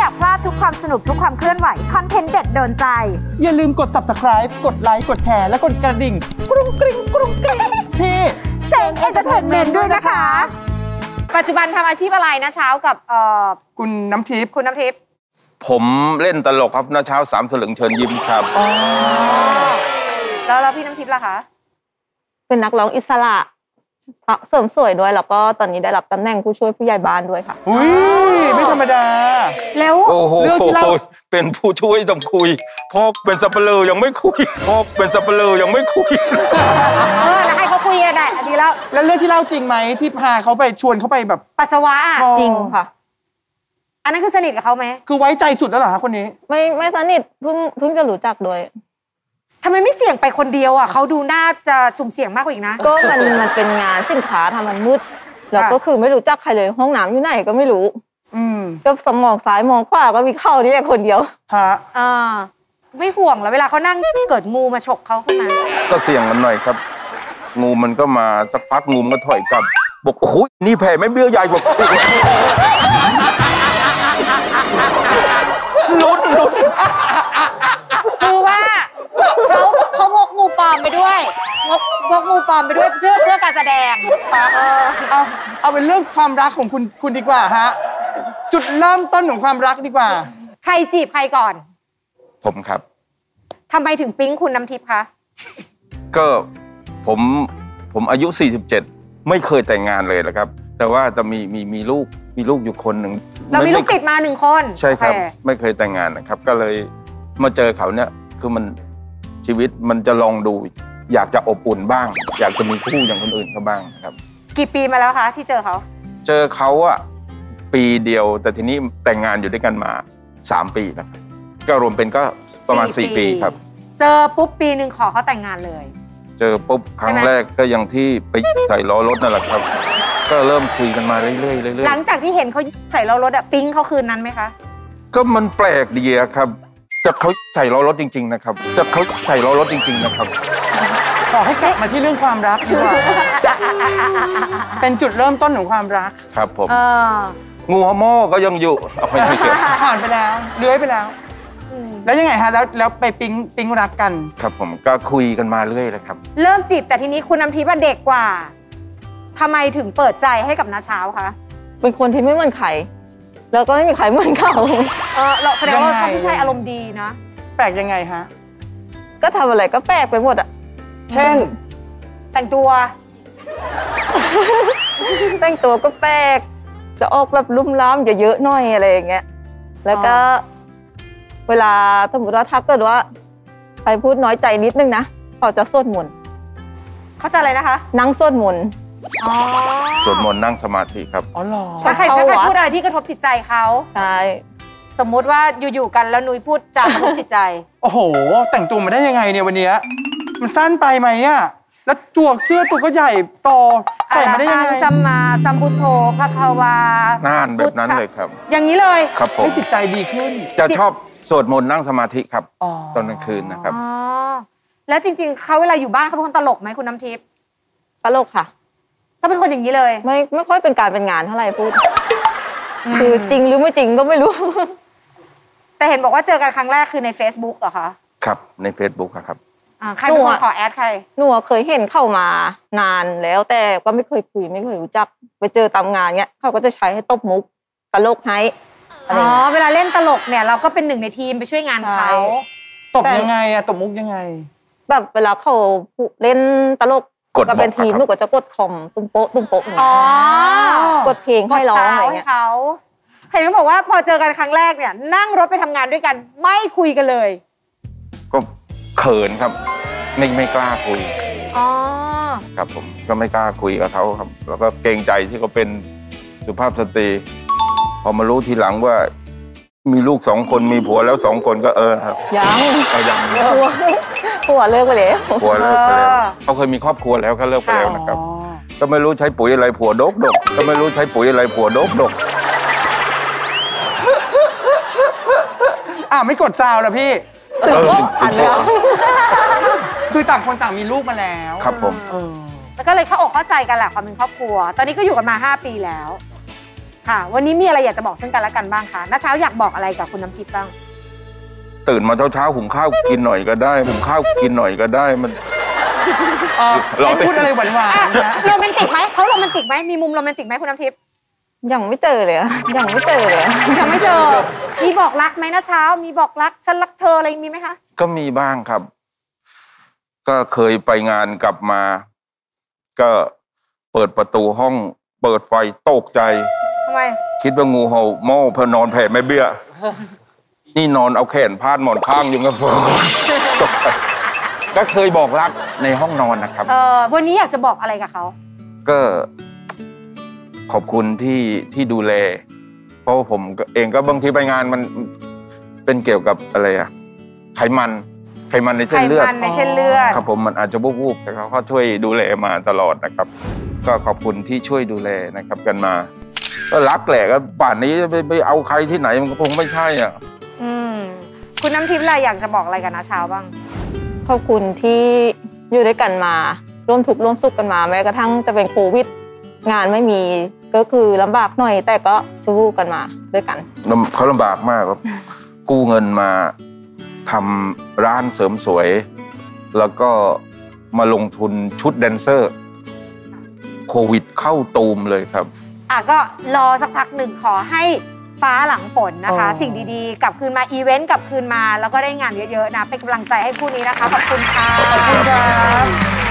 อยากพลาดทุกความสนุกทุกความเคลื่อนไหวคอนเทนต์เด็ดโดนใจอย่าลืมกด Subscribe กดไลค์กดแชร์และกดกระดิ่งกรุ้งกริ้งกรุ้งกริ้งที่เซนเอนเตอร์เทนเมนต์ด้วยนะคะปัจจุบันทำอาชีพอะไรนะเช้ากับคุณน้ำทิพย์ผมเล่นตลกครับนะเช้า3 สลึงเชิญยิ้มครับแล้วพี่น้ำทิพย์ล่ะคะเป็นนักร้องอิสระเสริมสวยด้วยแล้วก็ตอนนี้ได้รับตำแหน่งผู้ช่วยผู้ใหญ่บ้านด้วยค่ะอุ้ยไม่ธรรมดาแล้วเรื่องที่เราเป็นผู้ช่วยต้องคุยพ่อเป็นสับปะเลอยังไม่คุยแล้วให้เขาคุยกันได้ดีแล้วเรื่องที่เล่าจริงไหมที่พาเขาไปชวนเขาไปแบบปัสสาวะจริงค่ะอันนั้นคือสนิทกับเขาไหมคือไว้ใจสุดแล้วเหรอคะคนนี้ไม่สนิทเพิ่งจะรู้จักโดยทำไมไม่เสี่ยงไปคนเดียวอ่ะเขาดูน่าจะสุ่มเสี่ยงมากกว่าอีกนะก็มันเป็นงานสินค้าทำมันมืดแล้วก็คือไม่รู้จักใครเลยห้องน้ำอยู่ไหนก็ไม่รู้ก็สมองซ้ายมองขวาก็มีเข้านี่แค่คนเดียวฮะไม่ห่วงแล้วเวลาเขานั่งเกิดงูมาฉกเขาขึ้นมาก็เสี่ยงกันหน่อยครับงูมันก็มาสักพักงูมันก็ถอยกลับบอกโอ้โหนี่แผ่ไม่เบี้ยวใหญ่กว่าลุ้นคือว่าเขาพกงูปลอมไปด้วยพกงูปลอมไปด้วยเพื่อการแสดงเอาเป็นเรื่องความรักของคุณดีกว่าฮะจุดเริ่มต้นของความรักดีกว่าใครจีบใครก่อนผมครับทำไมถึงปิ๊งคุณน้ำทิพย์คะก็ผมอายุ47ไม่เคยแต่งงานเลยนะครับแต่ว่าจะมีลูกอยู่คนหนึ่งเรามีลูกติดมา1 คนใช่ครับไม่เคยแต่งงานนะครับก็เลยมาเจอเขาเนี่ยคือมันชีวิตมันจะลองดูอยากจะอบอุ่นบ้างอยากจะมีคู่อย่างคนอื่นเขาบ้างครับกี่ปีมาแล้วคะที่เจอเขาอะปีเดียวแต่ทีนี้แต่งงานอยู่ด้วยกันมา3 ปีแล้วก็รวมเป็นก็ประมาณ4 ปีครับเจอปุ๊บปีนึงขอเขาแต่งงานเลยเจอปุ๊บครั้งแรกก็อย่างที่ไปใส่ล้อรถนั่นแหละครับก็เริ่มคุยกันมาเรื่อยๆหลังจากที่เห็นเขาใส่ล้อรถอะปิ๊งเขาคืนนั้นไหมคะก็มันแปลกดีครับแต่เขาใส่ล้อรถจริงๆนะครับขอให้กลับมาที่เรื่องความรักดีกว่าเป็นจุดเริ่มต้นของความรักครับผมงูฮะโม่ก็ยังอยู่ไม่เกี่ยวผ่านไปแล้วเลื้อยไปแล้วแล้วยังไงฮะแล้วไปปิ๊งรักกันครับผมก็คุยกันมาเรื่อยเลยครับเริ่มจีบแต่ทีนี้คุณน้ำทิพย์เด็กกว่าทำไมถึงเปิดใจให้กับน้าเช้าคะเป็นคนที่ไม่เหมือนใครแล้วก็ไม่มีใครเหมือนเขาเราแสดงว่าเราชอบผู้ชายอารมณ์ดีนะแปลกยังไงฮะก็ทำอะไรก็แปลกไปหมดอ่ะเช่นแต่งตัวก็แปลกจะออกแบบลุ่มล้ำเยอะๆหน่อยอะไรอย่างเงี้ยแล้วก็เวลาสมมติว่าถ้าเกิดว่าใครพูดน้อยใจนิดนึงนะเขาจะสวดมนต์เขาจะอะไรนะคะนั่งสวดมนต์สวดมนต์นั่งสมาธิครับอ๋อเหรอถ้าใครพูดอะไรที่กระทบจิตใจเขาใช่สมมุติว่าอยู่ๆกันแล้วนุ้ยพูดจากระทบจิตใจโอ้โหแต่งตัวมาได้ยังไงเนี่ยวันนี้มันสั้นไปไหมอะแล้วตัวเสื้อตัวก็ใหญ่โตใส่มาได้ยังไงสัมมาสัมพุทโธพระคาวาน่านแบบนั้นเลยครับอย่างนี้เลยครับผมให้จิตใจดีขึ้นจะชอบสวดมนต์นั่งสมาธิครับตอนกลางคืนนะครับแล้วจริงๆเขาเวลาอยู่บ้านเขาเป็นคนตลกไหมคุณน้ำทิพย์ตลกค่ะเขาเป็นคนอย่างนี้เลยไม่ค่อยเป็นการเป็นงานเท่าไหร่พูดคือจริงหรือไม่จริงก็ไม่รู้แต่เห็นบอกว่าเจอกันครั้งแรกคือใน Facebook เหรอคะครับใน Facebook ครับใครเป็นคนขอแอดใครหนูเคยเห็นเข้ามานานแล้วแต่ก็ไม่เคยคุยไม่เคยรู้จักไปเจอตามงานเนี้ยเขาก็จะใช้ให้ตบมุกตลกให้เวลาเล่นตลกเนี่ยเราก็เป็นหนึ่งในทีมไปช่วยงานเขาตบยังไงอะตบมุกยังไงแบบเวลาเขาเล่นตลกก็เป็นทีมหนูก็จะกดคอมตุ้มโป๊ะกดเพลงให้ร้องอะไรเงี้ยเห็นเขาบอกว่าพอเจอกันครั้งแรกเนี่ยนั่งรถไปทำงานด้วยกันไม่คุยกันเลยก็เขินครับไม่กล้าคุยครับผมก็ไม่กล้าคุยกับเขาครับแล้วก็เกรงใจที่เขาเป็นสุภาพสตรีพอมารู้ทีหลังว่ามีลูก2 คนมีผัวแล้ว2 คนก็ครับยังผัวเลิกไปแล้วเขาเคยมีครอบครัวแล้วก็เลิกไปแล้วนะครับก็ไม่รู้ใช้ปุ๋ยอะไรผัวดกไม่กดซาวแล้วพี่อันแล้วคือต่างคนต่างมีลูกมาแล้วครับผมแล้วก็เลยเข้าอกเข้าใจกันแหละความเป็นครอบครัวตอนนี้ก็อยู่กันมา5 ปีแล้วค่ะ วันนี้มีอะไรอยากจะบอกซึ่งกันและกันบ้างคะน้าเช้าอยากบอกอะไรกับคุณน้ำทิพย์บ้างตื่นมาเช้าๆหุงข้าวกินหน่อยก็ได้หุงข้าวกินหน่อยก็ได้มันไม่พูดอะไรหวานๆนะโรแมนติกไหมเขาโรแมนติกไหมมีมุมโรแมนติกไหมคุณน้ำทิพย์ยังไม่เจอเลยอะยังไม่เจอเลยอะยังไม่เจอมีบอกรักไหมน้าเช้ามีบอกรักฉันรักเธออะไรมีไหมคะก็มีบ้างครับ ก็เคยไปงานกลับมา ก็เปิดประตูห้องเปิดไฟตกใจทำไมคิดว่างูเห่าหม้อเพอนอนแผ่ไม่เบี้ย นี่นอนเอาแขนพาดหมอนข้างอยู่กับตกใจก็เคยบอกรักในห้องนอนนะครับวันนี้อยากจะบอกอะไรกับเขาก็ขอบคุณที่ดูแล เพราะว่าผมเองก็บางทีไปงานมันเป็นเกี่ยวกับอะไรอะไขมันในเส้นเลือดไขมันในเส้นเลือดครับผมมันอาจจะวูบๆแต่เขาก็ช่วยดูแลมาตลอดนะครับ ก็ขอบคุณที่ช่วยดูแลนะครับกันมาก็รักแหละก็ป่านนี้ไปเอาใครที่ไหนมันก็คงไม่ใช่อ่ะคุณน้ำทิพย์อะไรอยากจะบอกอะไรกับน้าเช้าบ้างขอบคุณที่อยู่ด้วยกันมาร่วมทุกข์ร่วมสุขกันมาแม้กระทั่งจะเป็นโควิดงานไม่มีก็คือลำบากหน่อยแต่ก็สู้กันมาด้วยกันเขาลำบากมากครับ กู้เงินมาทำร้านเสริมสวย แล้วก็มาลงทุนชุดแดนเซอร์โควิดเข้าตูมเลยครับก็รอสักพักหนึ่งขอให้ฟ้าหลังฝนนะคะ สิ่งดีๆกลับคืนมาอีเวนต์กลับคืนมาแล้วก็ได้งานเยอะๆนะเป็นกำลังใจให้คู่นี้นะคะขอบคุณค่ะขอบคุณครับ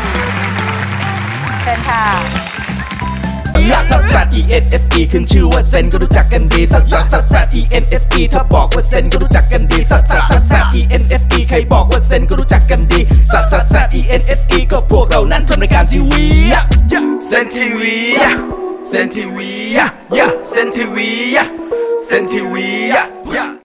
เชิญค่ะลักซัสซัส ENSE ขึ้นชื่อว่าเซนก็รู้จักกันดีซัสซัสซัสซัส ENSE ถ้าบอกว่าเซนก็รู้จักกันดีซัสซัสซัสซัส ENSE ใครบอกว่าเซนก็รู้จักกันดีซัสซัสซัส ENSE ก็พวกเรานั้นทำรายการทีวีเซนทีวีเซนทีวีเซนทีวีเซนทีวี